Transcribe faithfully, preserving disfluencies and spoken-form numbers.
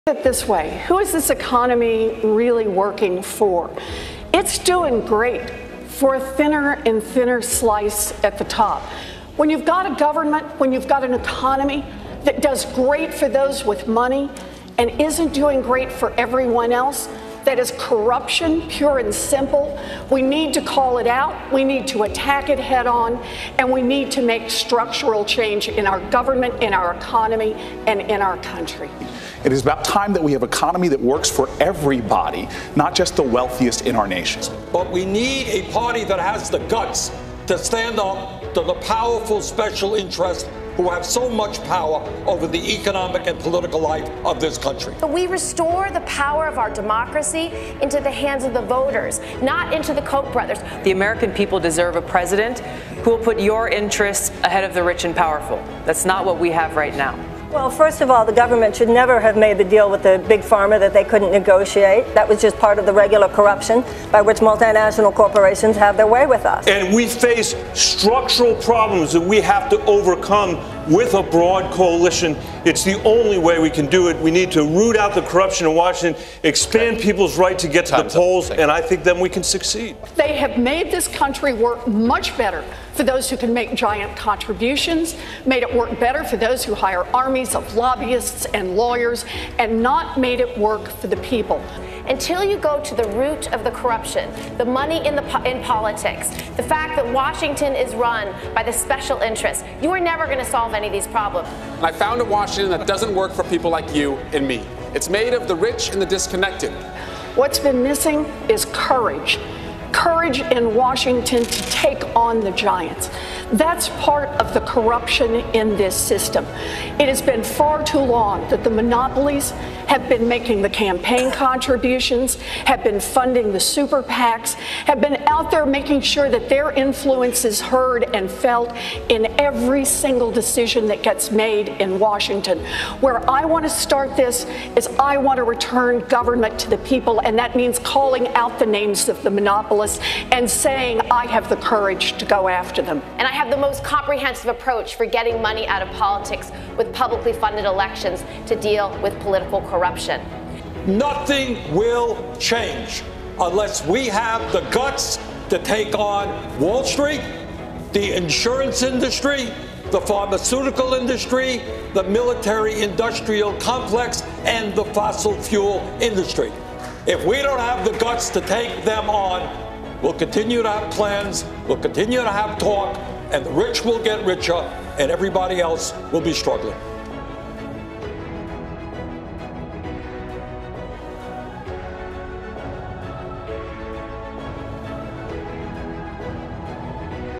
It this way, who is this economy really working for? It's doing great for a thinner and thinner slice at the top. When you've got a government, when you've got an economy that does great for those with money and isn't doing great for everyone else, that is corruption, pure and simple. We need to call it out, we need to attack it head on, and we need to make structural change in our government, in our economy, and in our country. It is about time that we have an economy that works for everybody, not just the wealthiest in our nation. But we need a party that has the guts to stand up to the powerful special interests who have so much power over the economic and political life of this country. We restore the power of our democracy into the hands of the voters, not into the Koch brothers. The American people deserve a president who will put your interests ahead of the rich and powerful. That's not what we have right now. Well, first of all, the government should never have made the deal with the big pharma that they couldn't negotiate. That was just part of the regular corruption by which multinational corporations have their way with us. And we face structural problems that we have to overcome with a broad coalition. It's the only way we can do it. We need to root out the corruption in Washington, expand people's right to get to the polls, and I think then we can succeed. They have made this country work much better for those who can make giant contributions, made it work better for those who hire armies of lobbyists and lawyers, and not made it work for the people. Until you go to the root of the corruption, the money in the po in politics, the fact that Washington is run by the special interests, you are never going to solve any of these problems. I found a Washington that doesn't work for people like you and me. It's made of the rich and the disconnected. What's been missing is courage. Courage in Washington to take on the giants. That's part of the corruption in this system. It has been far too long that the monopolies have been making the campaign contributions, have been funding the super PACs, have been out there making sure that their influence is heard and felt in every single decision that gets made in Washington. Where I want to start this is I want to return government to the people, and that means calling out the names of the monopolists and saying I have the courage to go after them. And I have the most comprehensive approach for getting money out of politics with publicly funded elections to deal with political corruption. Nothing will change unless we have the guts to take on Wall Street, the insurance industry, the pharmaceutical industry, the military-industrial complex, and the fossil fuel industry. If we don't have the guts to take them on, we'll continue to have plans, we'll continue to have talk, and the rich will get richer, and everybody else will be struggling.